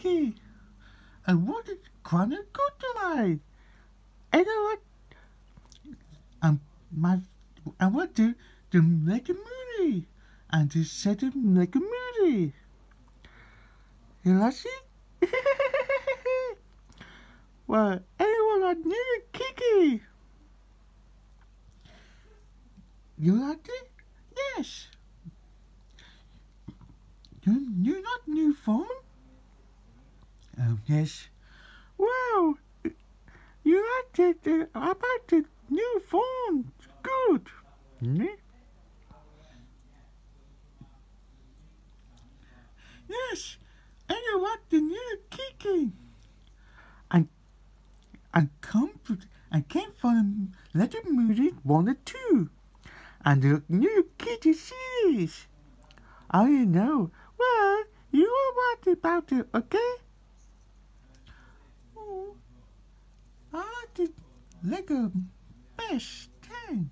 UniKitty. I wanted Chronicle tonight. And I want to make a movie. And to set it like a movie. You like it? Well, anyone like UniKitty? You like it? Yes. You not new phone? Oh, yes. Wow. You like it about the new phone. Good. Mm-hmm. Yes. And you like the new Kiki. I came from Letter Movie 1 and 2. And the new Kitty series. Oh, you know. Well, you are right about it, okay? Oh, I like the Lego best 10.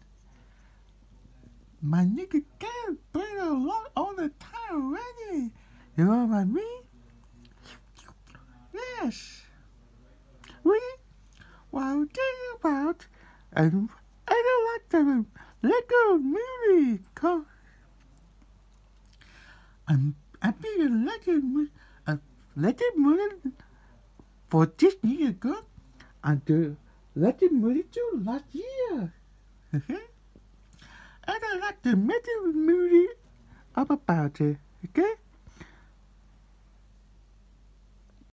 My nigga can't play a lot all the time already. You know what I mean? Yes. Really? What I'm talking about, I don't like the Lego movie. I made a Lego movie for this year ago, and the Lego movie too last year. And I like the Lego movie about it, okay?